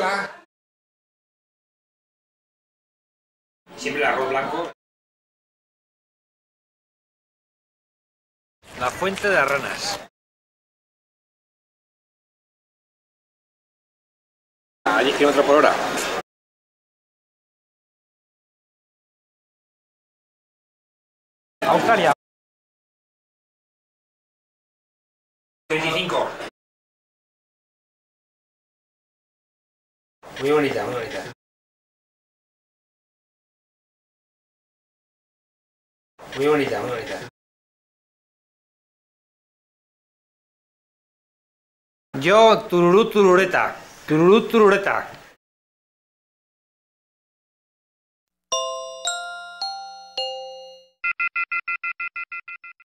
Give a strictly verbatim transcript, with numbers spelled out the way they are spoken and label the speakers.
Speaker 1: Venezuela. Siempre el arroz blanco. La fuente de las ranas. A diez kilómetros por hora. Australia. veinticinco. Muy bonita, muy bonita. Muy bonita, muy bonita. Yo, tururú, turureta. Tururú, turureta.